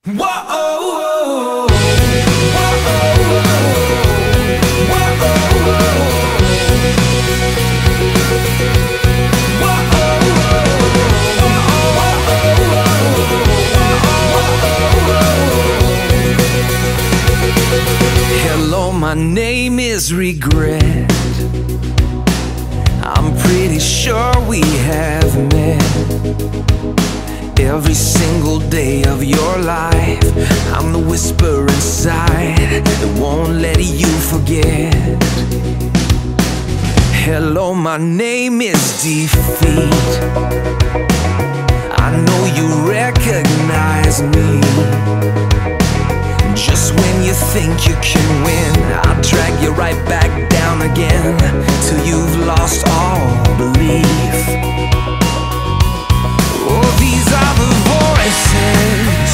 Whoa, hello, my name is Regret. I'm pretty sure we have met. Every single day of your life, I'm the whisper inside that won't let you forget. Hello, my name is Defeat. I know you recognize me. Just when you think you can win, I'll drag you right back down again till you've lost all belief. Oh, these are the voices.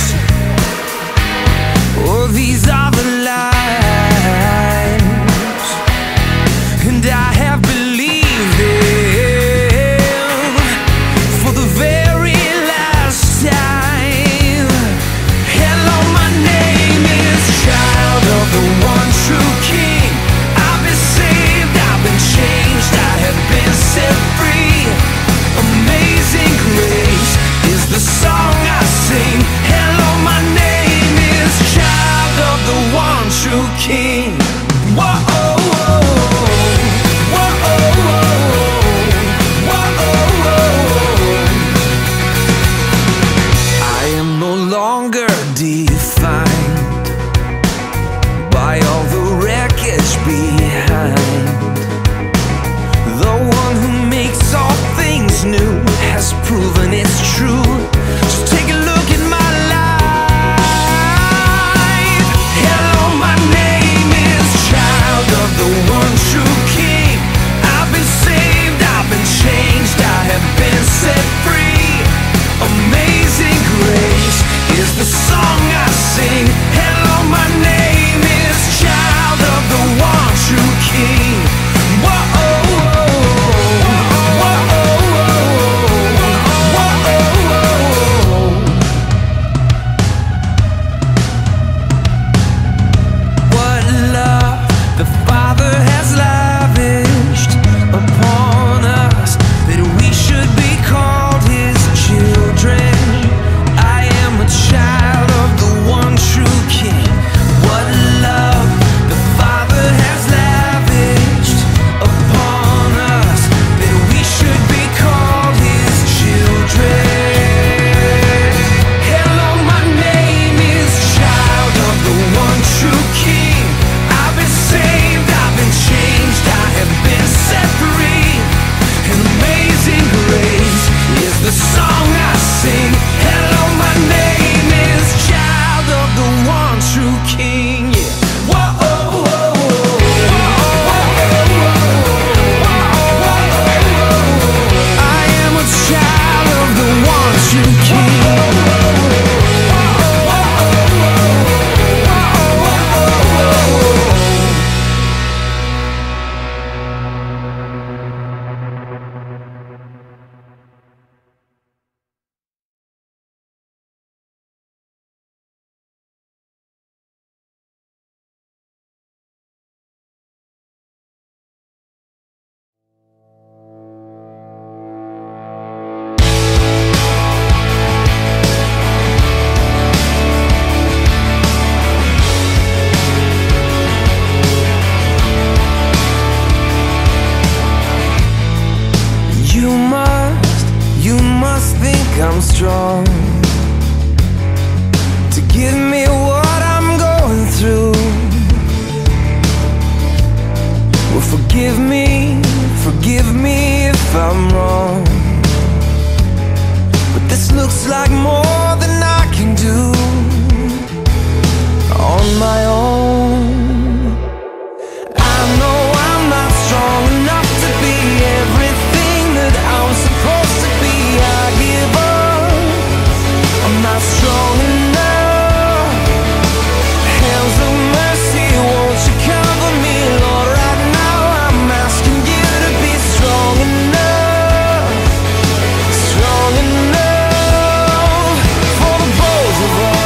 Oh, these are the lies. And I have believed them for the very last time. Hello, my name is Child of the One True King. I've been saved, I've been changed, I have been set free. Amazing grace is the song I sing. Hello, my name is Child of the One True King. Whoa, I am no longer defined by all the wreckage behind. The one who makes all things new has proven it's true. Just take a look at my life. Hello, my name is Child of the One True King. I've been saved, I've been changed, I have been set free. Amazing grace is the song I sing. Hello, my name is Child of the One True King. Whoa. You must think I'm strong to give me what I'm going through. Well, forgive me if I'm wrong, but this looks like more than I can do on my own. I know I'm not strong enough to be everything that I'm supposed to be. I give up, I'm not strong enough. Hands of mercy, won't you cover me, Lord? Right now I'm asking you to be strong enough for the both of us.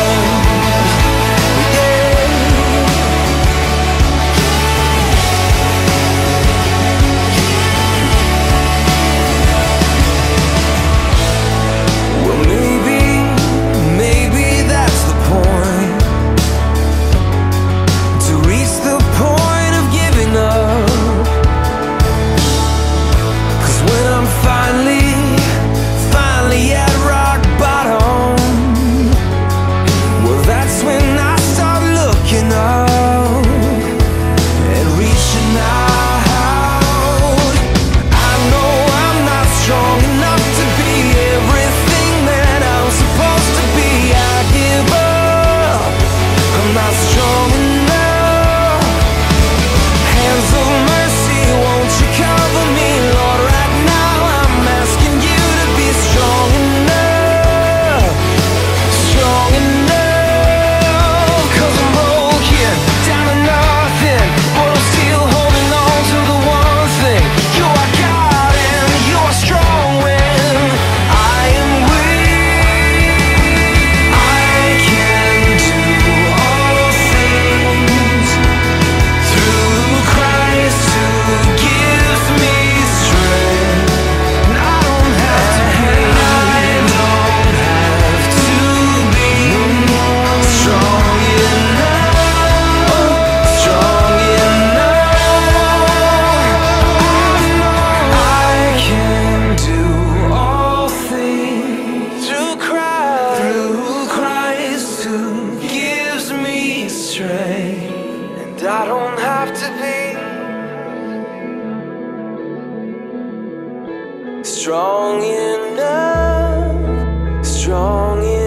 strong enough, strong enough.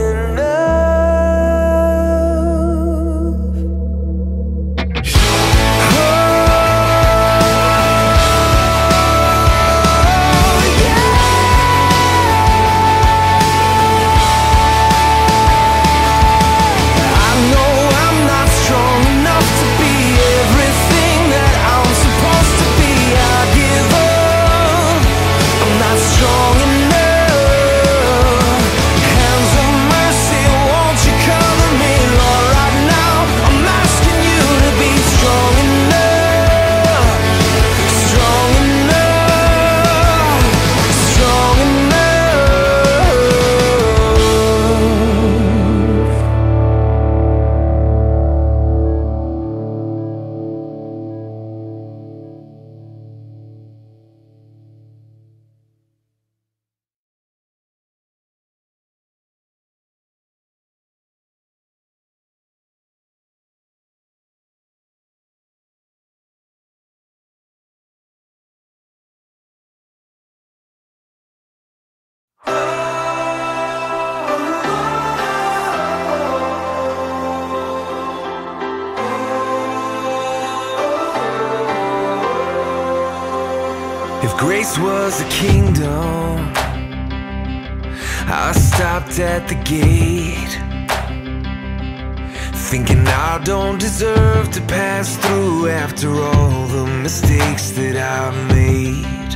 If grace was a kingdom, I stopped at the gate, thinking I don't deserve to pass through after all the mistakes that I've made.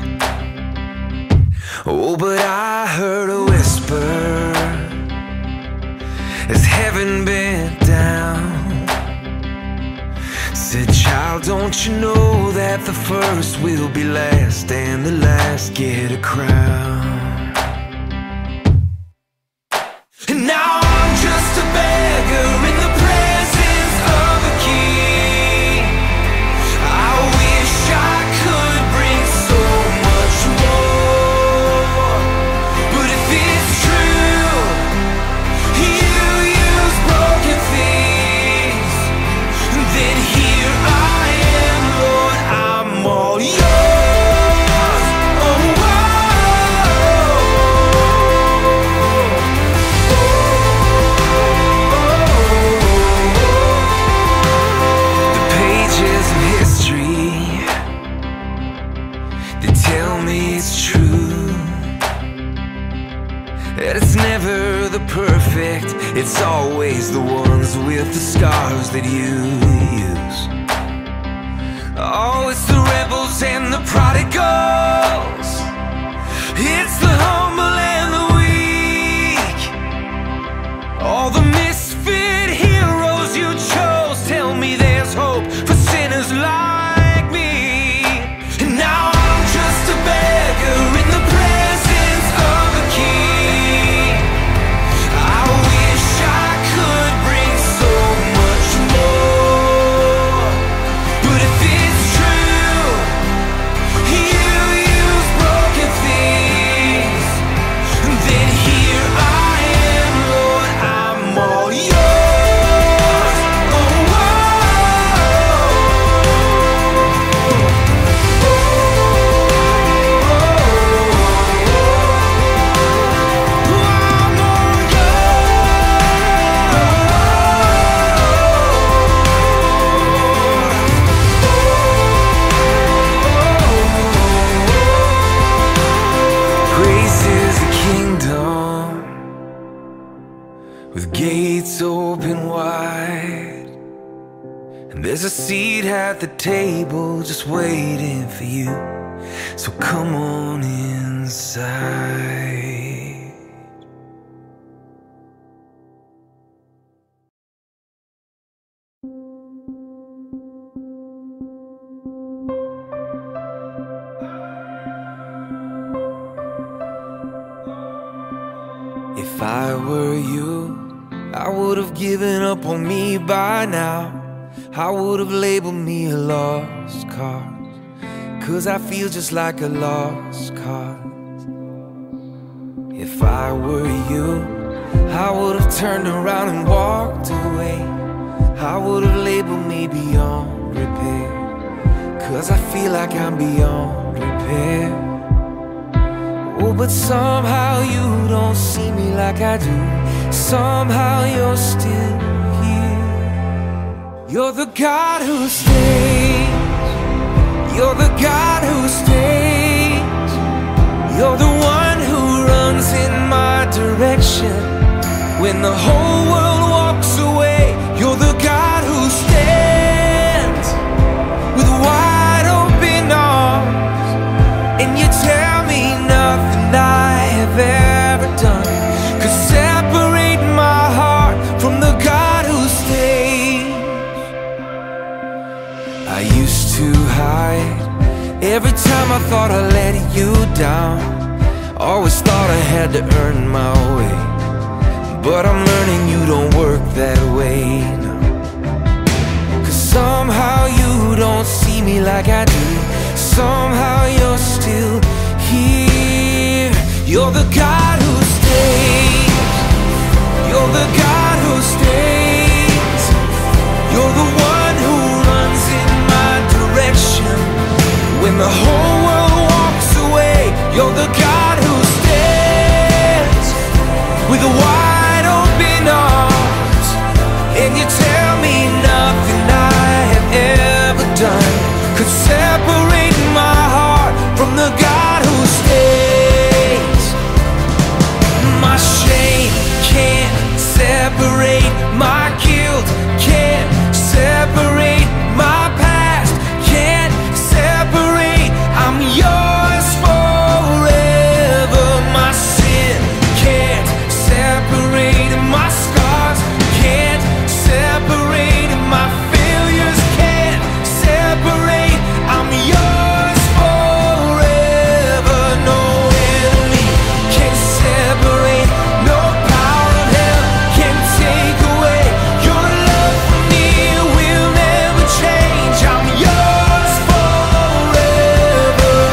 Oh, but I heard a whisper as heaven bent down, said, child, don't you know that the first will be last and the last get a crown? And now I'm just a beggar in the presence of a king. I wish I could bring so much more, but if it's true, you use broken things, then here I am, Lord, I'm all yours. It's never the perfect, it's always the ones with the scars that you use. Oh, it's the rebels and the prodigals, it's the humble and the weak, all the misfit heroes you chose. Tell me there's hope for sinners like me. And now I'm just a beggar in the presence of a king. With gates open wide, and there's a seat at the table just waiting for you, so come on inside. If I were you, I would have given up on me by now. I would have labeled me a lost cause, 'cause I feel just like a lost cause. If I were you, I would have turned around and walked away. I would have labeled me beyond repair, 'cause I feel like I'm beyond repair. Oh, but somehow you don't see me like I do. Somehow you're still here. You're the God who stays. You're the God who stays. You're the one who runs in my direction when the whole world walks away. You're the God who stands with wide open arms, and you tell me nothing I have ever done could separate my heart from the God who stays. I used to hide every time I thought I let you down. Always thought I had to earn my way, but I'm learning you don't work that way now. 'Cause somehow you don't see me like I do. Somehow you're still here. You're the God who stays. You're the God who stays. You're the one who runs in my direction when the whole world walks away. You're the God who stands with a wide open arms, and you tell me nothing I have ever done could separate my heart from the God who stays. My shame can't separate, my guilt can't separate, my past can't separate. I'm yours forever. My sin can't separate, my scars can't separate, my failures can't separate. I'm yours forever. No enemy can separate, no power of hell can take away. Your love for me will never change. I'm yours forever.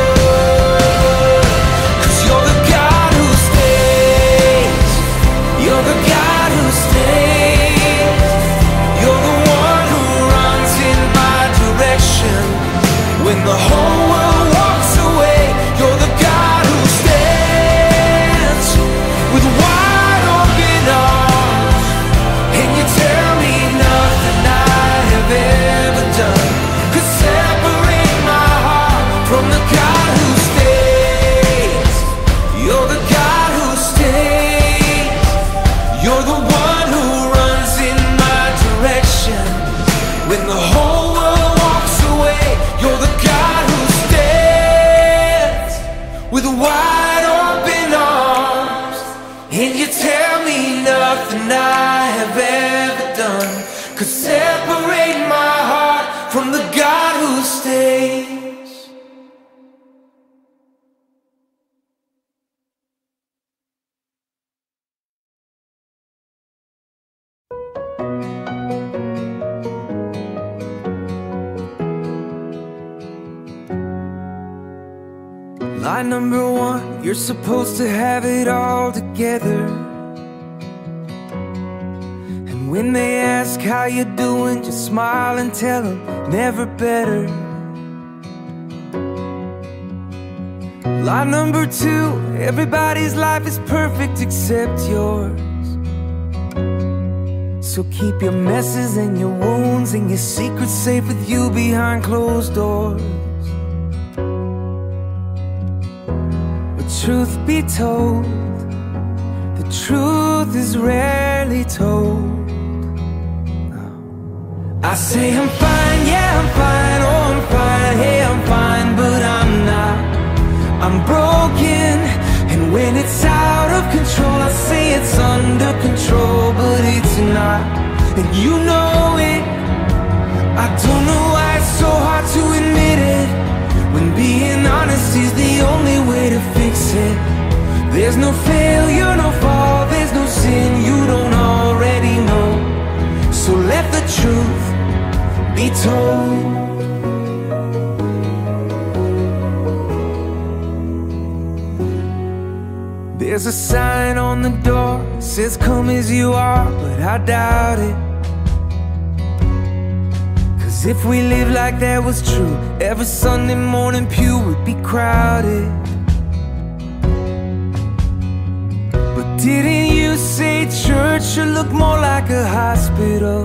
'Cause you're the God who stays. You're the God who stays. You're the one who runs in my direction when the whole world walks away. You're the God who stands with wide open arms, and you tell me nothing I have ever done could separate my heart from the God who stays. You're the God who stays. You're the one who runs in my direction when the whole world walks away. You're the God who stands with wide open arms, and you tell me nothing I have ever done could separate my heart from the God who stays. Line number one, you're supposed to have it all together. And when they ask how you doing, just smile and tell them never better. Line number two, everybody's life is perfect except yours. So keep your messes and your wounds and your secrets safe with you behind closed doors. Truth be told, the truth is rarely told. I say I'm fine, yeah I'm fine, oh I'm fine, hey I'm fine, but I'm not. I'm broken, and when it's out of control I say it's under control, but it's not, and you know it. I don't know why it's so hard to admit it, when being honest is the only way to fix it. There's no failure, no fall, there's no sin you don't already know. So let the truth be told. There's a sign on the door, says come as you are, but I doubt it. If we lived like that was true, every Sunday morning pew would be crowded. Didn't you say church should look more like a hospital?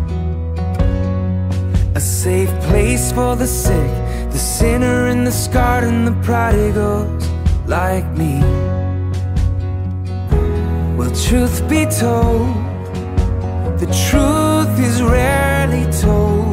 A safe place for the sick, the sinner and the scarred and the prodigals like me. Well, truth be told, the truth is rarely told.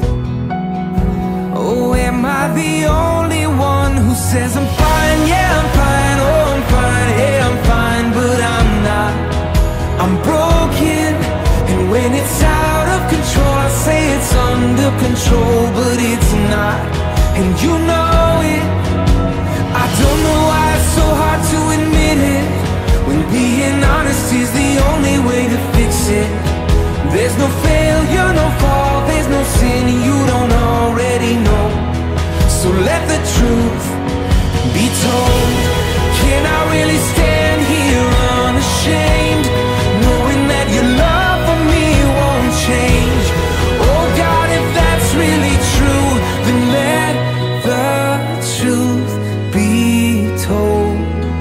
Oh, am I the only one who says I'm fine? Yeah, I'm fine, oh, I'm fine, hey, I'm fine, but I'm not. I'm broken, and when it's out of control, I say it's under control, but it's not, and you know it. I don't know why it's so hard to admit it, when being honest is the only way to fix it. There's no failure, no fall, there's no sin you don't already know. So let the truth be told. Can I really stand here unashamed, knowing that your love for me won't change? Oh God, if that's really true, then let the truth be told.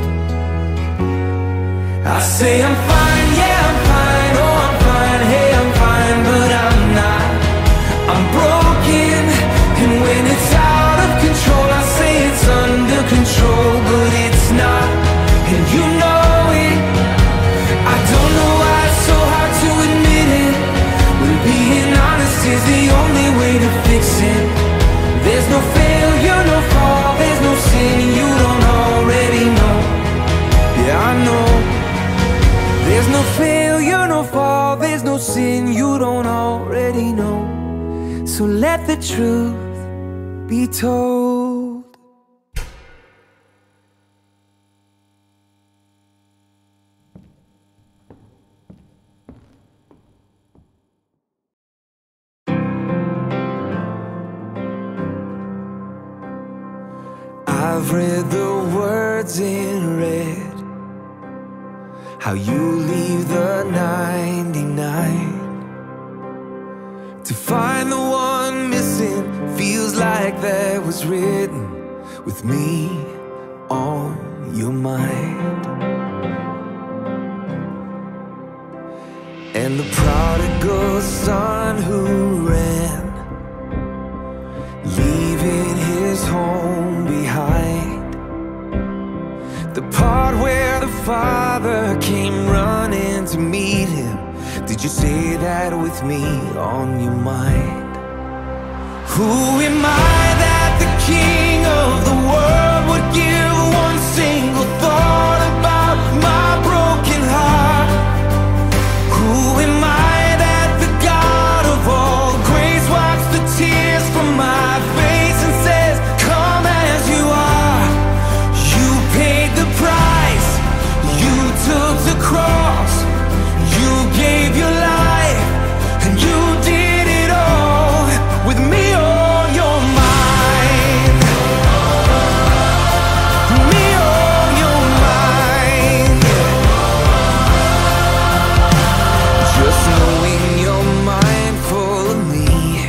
I say I'm fine, yeah, I'm fine, oh, I'm fine, hey, I'm fine, but I'm not. I'm broken, and when it's out of control, I say it's under control, but it's not, and you know it. I don't know why it's so hard to admit it, when being honest is the only way to fix it. There's no failure, no fall, there's no sin you don't already know. Yeah, I know. There's no failure, no fall, there's no sin you don't already know. So let the truth be told. I've read the words in red, how you leave the 99 to find the one missing. Feels like that was written with me on your mind. And the prodigal son who ran, leaving his home behind. The part where the father came running to meet him. Did you say that with me on your mind? Who am I that the king of the world would give one single thought about my broken heart? Who am I that the God of all grace wipes the tears from my face and says, come as you are? You paid the price, you took the cross, you gave your life, and you did it all with me on your mind. Me on your mind. Just knowing you're mindful of me,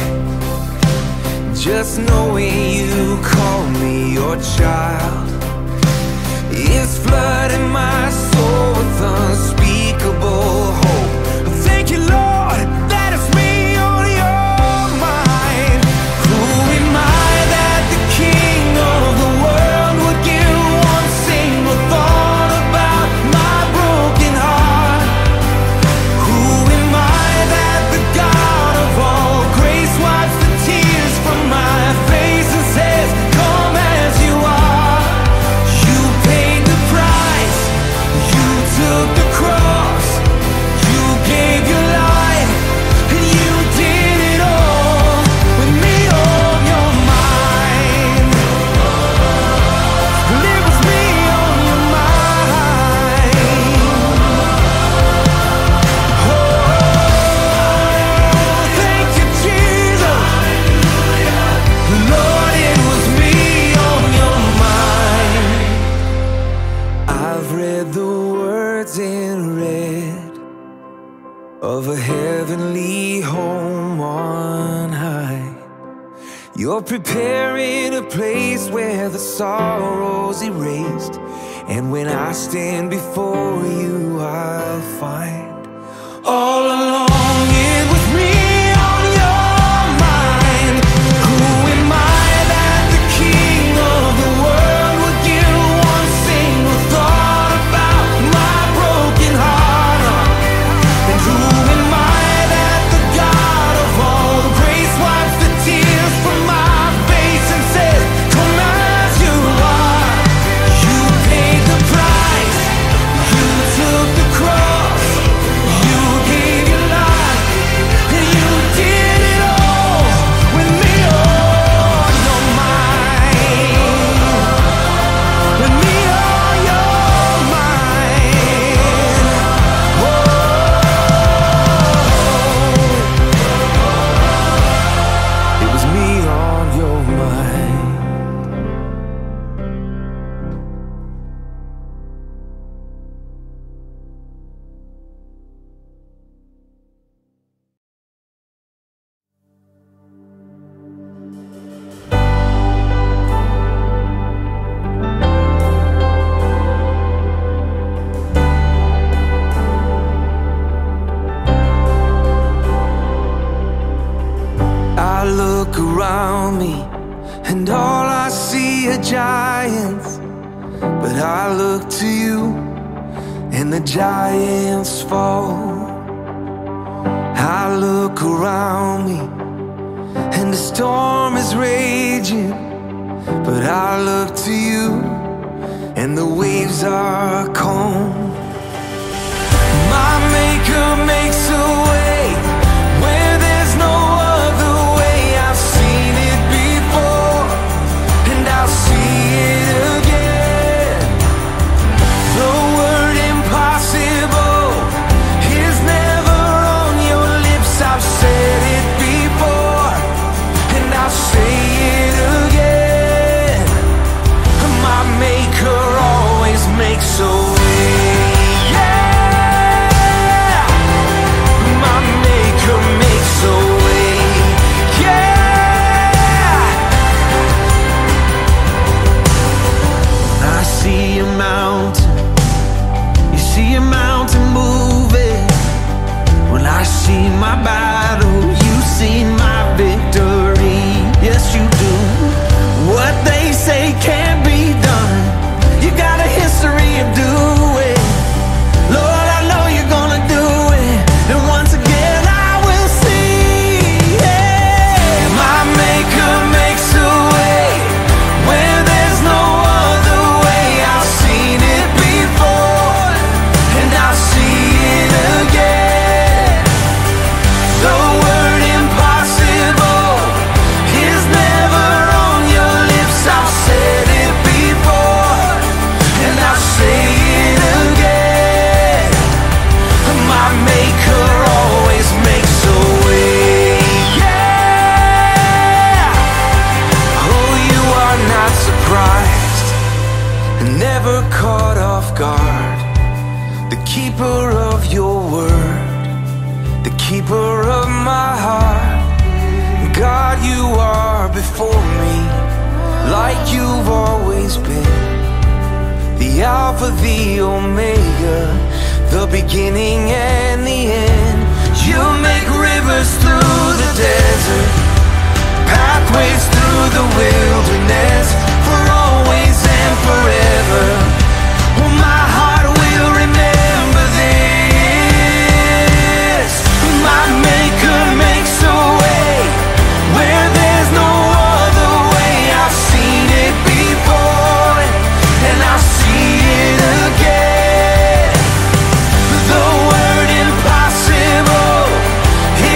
just knowing you call me your child, is flooding my soul with unspeakable hope. Thank you, Lord, that it's me on your mind. Who am I that the king of the world would give one single thought about my broken heart? Who am I that the God of all grace wipes the tears from my face and says, come as you are? You paid the price, you took the cross, you gave your life, and you did it all with me on your mind. Live with me on your mind. Oh, thank you, Jesus. Lord, it was me on your mind. I've read the words in red of a heavenly home on high. You're preparing a place where the sorrow's erased And when I stand before you, I'll find all along it was me on your mind. Who am I that the King of the world would give one single thought about my broken heart? And who am I that the God of all grace wipes the tears from my face and says, come as you are? You paid the price, you took the cross, you gave your life, and you did it all with me on your mind. With me on your mind. Whoa. It was me on your mind. I look around me and all I see are giants, but I look to you and the giants fall. I look around me and the storm is raging, but I look to you and the waves are calm. My maker makes a way where there's no other way. I've seen it before and I'll see it again. The word impossible is never on your lips. I've said it before and I'll say it again. My maker always makes a way. Yeah, my maker makes a way. Yeah, I see a mountain, you see a mountain moving. Well, I see my battle, you see my victory. Yes, you do. What they say can't be done, you got a history of doing. Lord, I know you're gonna do it, and once again I will see. Yeah. My maker makes a way where there's no other way. I've seen it before and I'll see it again. The word impossible is never on your lips. I've said it before and I'll say it again. My maker always makes a way. Yeah. Oh, you are not surprised and never caught off guard. The keeper of your word, the keeper of my heart. God, you are before me like you've always been. The Alpha, the Omega, the beginning and the end. You make rivers through the desert, pathways through the wilderness, for always and forever. Oh, my heart will remember this. My maker makes a way where there's no other way. I've seen it before and I'll see it again. The word impossible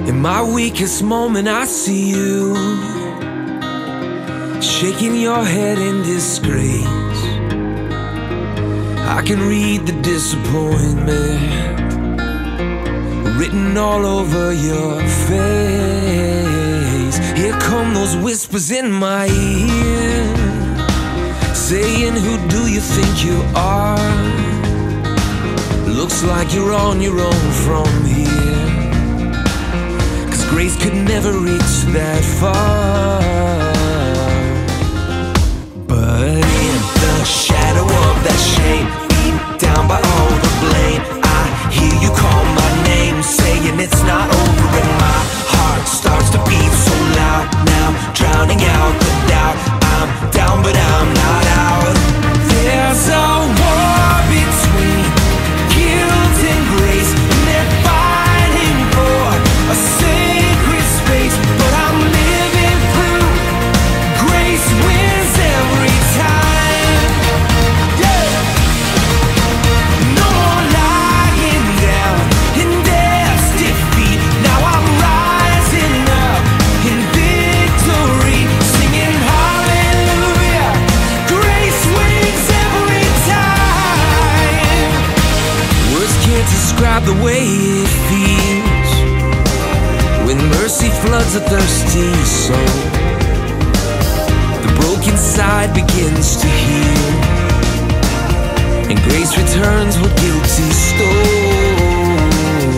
In my weakest moment I see you, shaking your head in disgrace. I can read the disappointment written all over your face. Here come those whispers in my ear, saying, who do you think you are? Looks like you're on your own from here, 'cause grace could never reach that far. But in the shadow of that shame, beat down by all the blame, I hear you call my name, saying it's not over, and my heart starts to beat so loud now, drowning out the doubt. I'm down but I'm not out. There's a war between guilt and grace, and they're fighting for a sacred space, but I'm living through. Grace wins every time. Yeah. No more lying down in death's defeat. Now I'm rising up in victory, singing hallelujah. Grace wins every time. Words can't describe the way it feels when mercy floods a thirsty soul. The broken side begins to heal, and grace returns what guilty stole.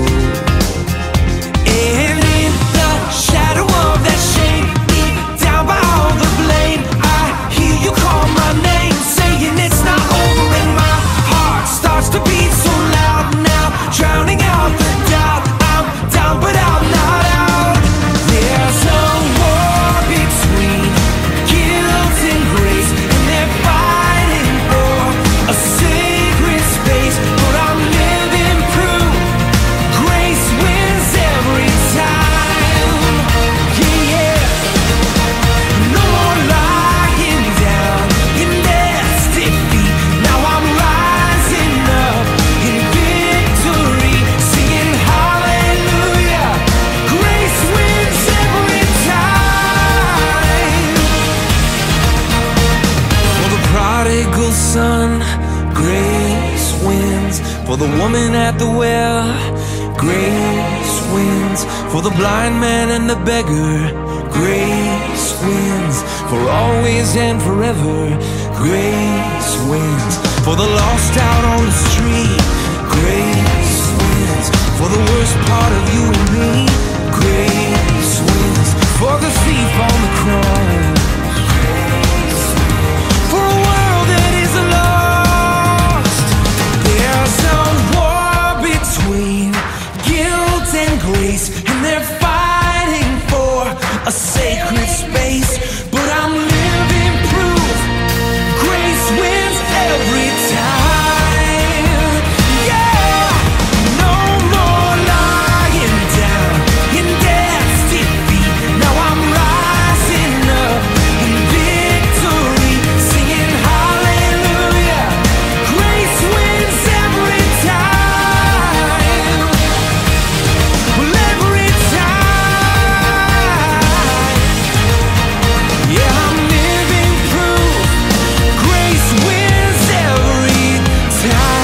And in the shadow of that shame, beat down by all the blame, I hear you call my name, saying it's not over, and my heart starts to beat so loud now, drowning out the doubt. I'm down but I'm not out. There's a war between guilt and grace, and they're fighting for a sacred space, but I'm living proof. Grace wins every time. Yeah, yeah. No more lying down in death's defeat. Now I'm rising up in victory, singing hallelujah. Grace wins every time. For the prodigal son, grace wins. For the woman at the well, grace wins. For the blind man and the beggar, grace wins. For always and forever, grace wins. For the lost out on the street, grace wins. For the worst part of you and me, grace wins. For the thief on the cross, for a world that is lost. There's a war between guilt and grace, and they're fighting for a sacred space, but I'm living proof. Grace wins every time. Yeah. No more lying down in death's defeat. Now I'm rising up in victory, singing hallelujah. Grace wins every time. Well, every time. Yeah, I'm living proof. Grace wins every time.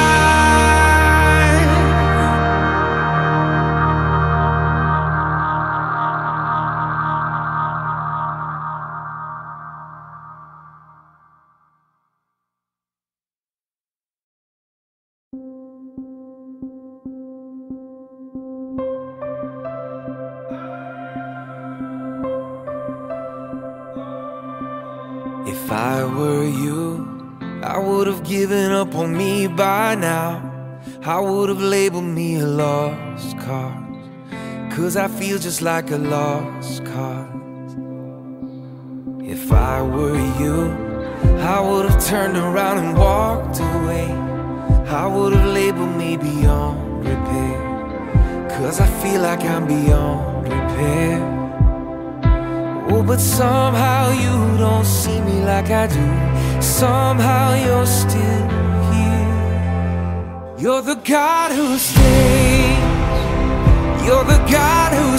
If I were you, I would have given up on me by now. I would have labeled me a lost cause, 'cause I feel just like a lost cause. If I were you, I would have turned around and walked away. I would have labeled me beyond repair, 'cause I feel like I'm beyond repair. Oh, but somehow you don't see me like I do. Somehow you're still here. You're the God who stays. You're the God who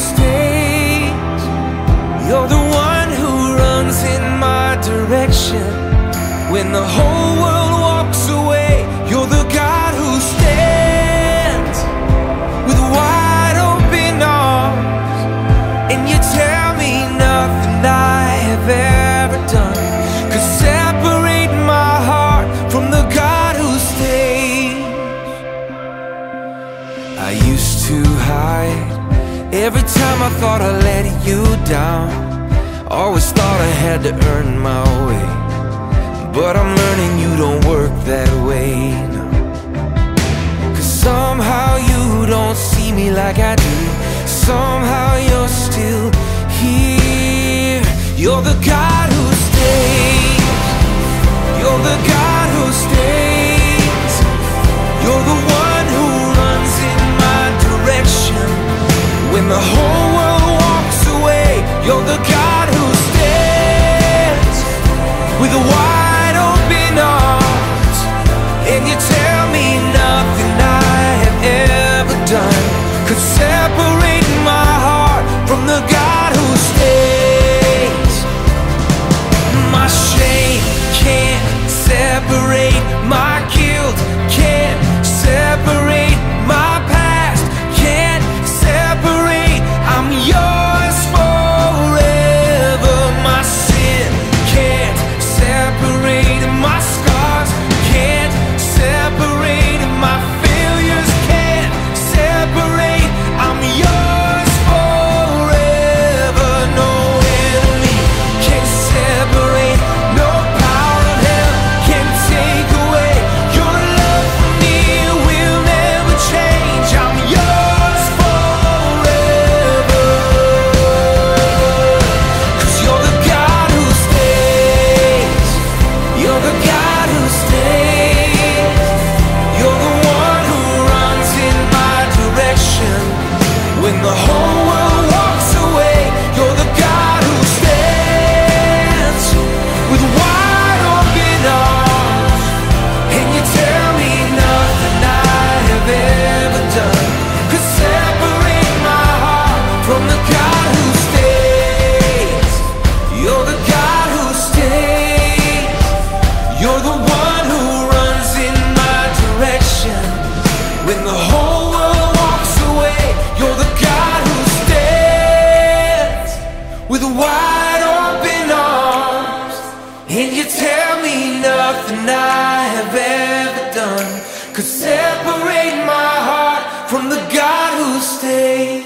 hide. Every time I thought I let you down, always thought I had to earn my way. But I'm learning you don't work that way, no. 'Cause somehow you don't see me like I do. Somehow you're still here. You're the God who stays. You're the God who stays. You're the one who runs in my direction when the whole world walks away. You're the God who stands with a wide open arms, and you tell me nothing I have ever done could separate my heart from the God who stays. My shame can't separate, my guilt can't separate, my past can't separate. I'm yours forever. My sin can't separate, my scars can't separate, my failures can't separate. I'm yours forever. No enemy can separate, no power of hell can take away. Your love for me will never change. I'm yours forever. 'Cause you're the God who stays. You're the God who stays. You're the one who runs in my direction when the whole world walks away. You're the God who stands with wide open arms, and you tell me nothing I have ever done could separate my heart from the God who stays. You're the God who stays. You're the one who runs in my direction when the whole world walks away. You're the God who stands with wide open arms, and you tell me nothing I have ever done could separate my heart from the God who stays.